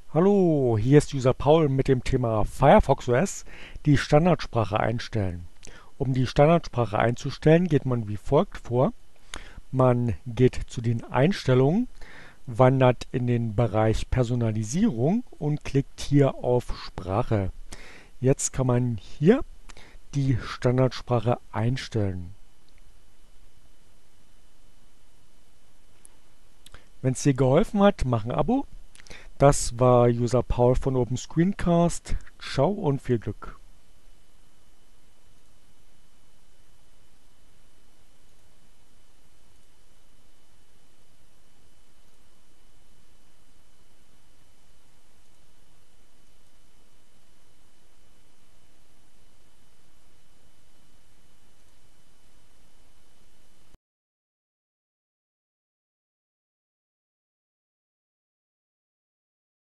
Hallo, hier ist User Paul mit dem Thema Firefox OS, die Standardsprache einstellen. Um die Standardsprache einzustellen, geht man wie folgt vor. Man geht zu den Einstellungen, wandert in den Bereich Personalisierung und klickt hier auf Sprache. Jetzt kann man hier die Standardsprache einstellen. Wenn es dir geholfen hat, mach ein Abo. Das war User Paul von Open Screencast. Ciao und viel Glück.